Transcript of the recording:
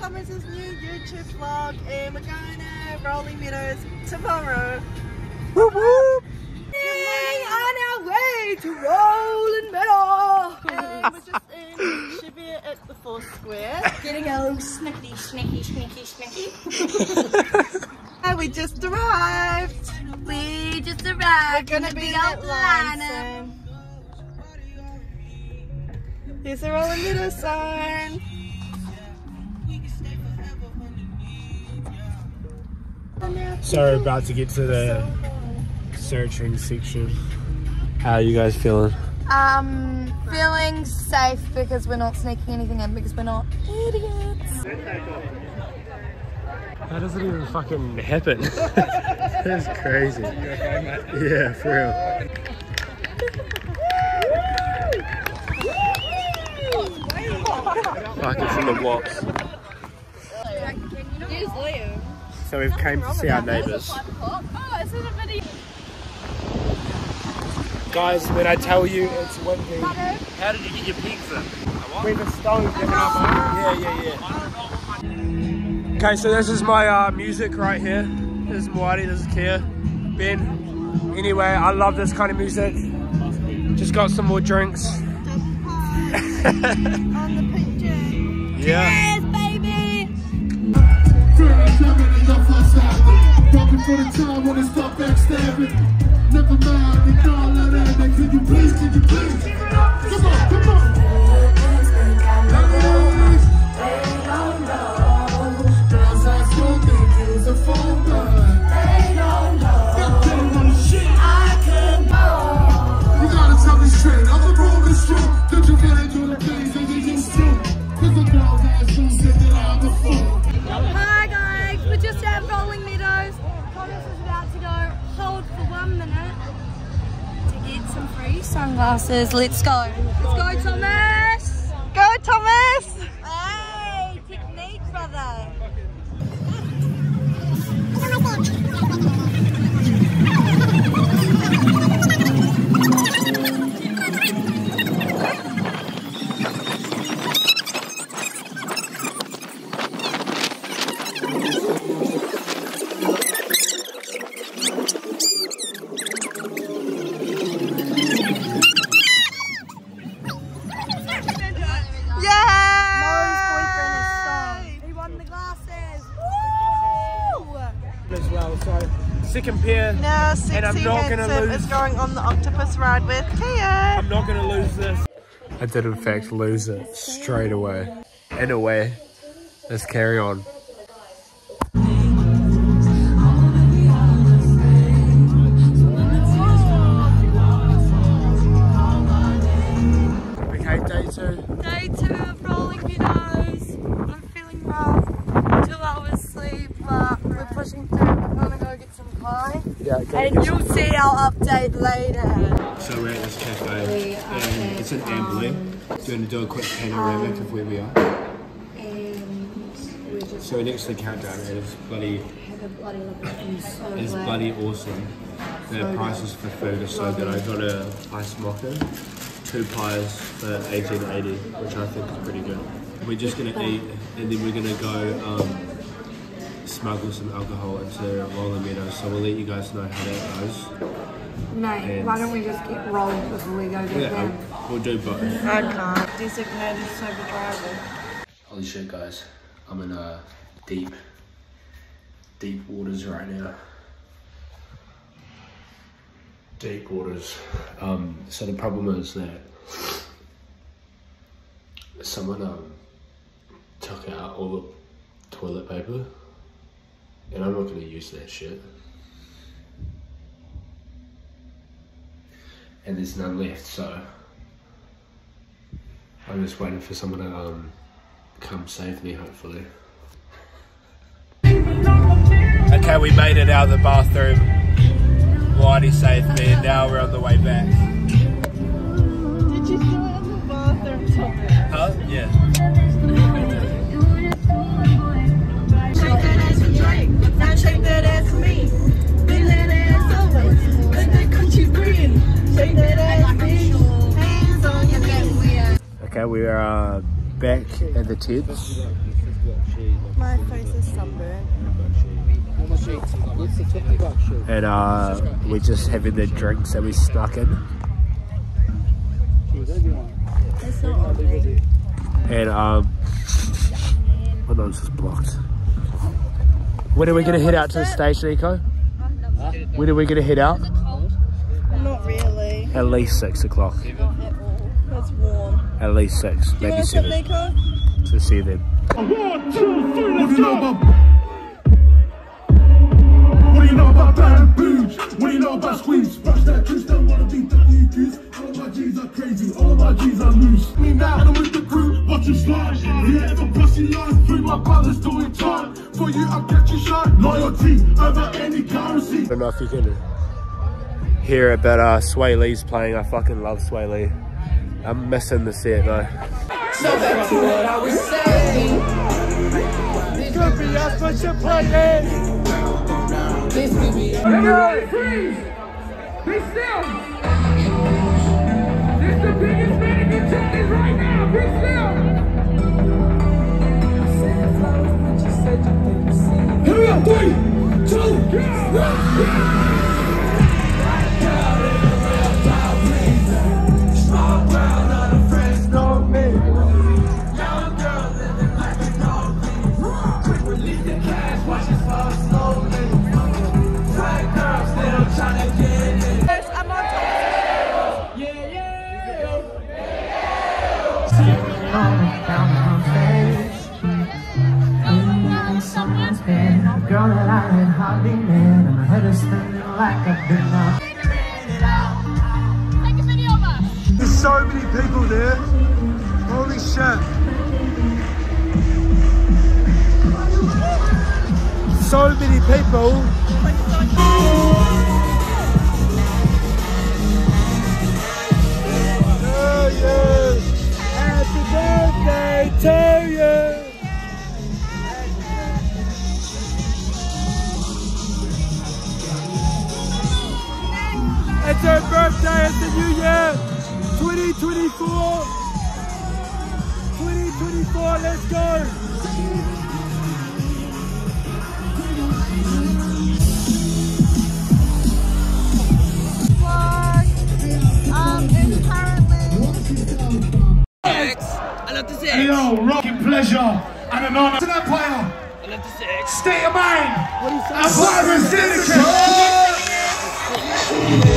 Thomas's new YouTube vlog, and we're going to Rolling Meadows tomorrow. Whoop whoop! Yay! On our way to Rolling Meadows! And we're just in Cheviot at the Foursquare. Getting a little snicky. And we just arrived. We just arrived. We're gonna be in Atlanta. Here's the Rolling Meadows sign. So we're about to get to the searching section. How are you guys feeling? Feeling safe because we're not sneaking anything in because we're not idiots. That doesn't even fucking happen. That's crazy. Yeah, for real. Fuck, it's in the wops. So we've came to see our neighbours. Guys, when I tell you it's windy. How did you get your pizza? We've a stone. Yeah. Okay, so this is my music right here. This is Moati, this is Kia, Ben. Anyway, I love this kind of music. Just got some more drinks. On the picture. Yeah. Cheers, baby! For the time when it stop backstabbing. Never mind, ignore all of that. Could you please? Come on. They don't know. Girls are so confused and phone they don't know. Shit, I could know. You gotta tell me straight. I'm the broken strong. Don't you get into the things that you used to? Cause the girls have soon said that I'm a fool. Hi guys, we're just at Rolling Meadows. Thomas is about to go hold for 1 minute to get some free sunglasses. Let's go. Let's go, Thomas. Go, Thomas! Hey, technique, brother. As well, so second pair. Now, Sexy and I'm not gonna Handsome lose. is going on the octopus ride with Kia. I'm not gonna lose this. I did in fact lose it straight away. In a way, let's carry on. Okay, day two. Day 2 of Rolling Meadows. I'm feeling rough. 2 hours sleep, but we're pushing through. We're gonna go get some pie. Yeah, And you'll see our update later. So we're at this cafe, and it's in Amberley. Do you want to do a quick panoramic of where we are? And we're just So next to the countdown, it is bloody, have a bloody look at them. So it's glad. bloody awesome. The prices for food are so good. I got a ice mocha, 2 pies for $18.80, which I think is pretty good. We're just gonna eat, and then we're gonna go smuggle some alcohol into Rolling Meadows. So we'll let you guys know how that goes. Mate, And- why don't we just get rolling before we go get Yeah, them? we'll do both. I can't. Designated sober driver. Holy shit, guys. I'm in deep waters right now. Deep waters. So the problem is that someone took out all the toilet paper, and I'm not gonna use that shit. And there's none left, so I'm just waiting for someone to come save me, hopefully. Okay, we made it out of the bathroom. Whitey saved me, and now we're on the way back. Did you do it in the bathroom, Thomas? Huh? Yeah. Shake that ass for Drake. Now shake that ass for me. Bend that ass over. Let that country breathe. Shake that ass, bitch. Hands on your back. Okay, we are back at the tents. My face is sunburned. And we're just having the drinks that we snuck in. It's not on me. And oh no, it's just blocked. When are we gonna head out to the station, Eco? When are we gonna head out? Not really. At least 6 o'clock. Not at all. It's warm. At least 6, maybe You 7. want some, Nico? To see them. 1, 2, 3, let's go! What do you know about bad booze? What do you know about squeeze? Brush that juice, don't wanna beat the goose. All of my G's are crazy, all of my G's are loose. Me now, and I'm with the crew, watch you slide. Yeah, if a pussy line, free my brothers doing time. For you, I'll catch you shine. Loyalty over any currency. I don't know if you can hear it, but Sway Lee's playing. I fucking love Sway Lee. I'm missing the set though. So back to what I was saying. Could be us, but you're playing. This could be Everybody freeze! Be still! This the biggest man in Johnny's right now! Be still! Here we go! 3, 2, 1! Girl that I had hardly met, and my head is spinning like I've been out. Take a video of us. There's so many people there. Holy shit. So many people. Oh yes. Happy birthday to you. It's her birthday, it's the new year, 2024, 2024, let's go. It's currently... I love the sex. Hey yo, rocking pleasure and an honor to that player. I love the sex. State of mind. What do you say? I'm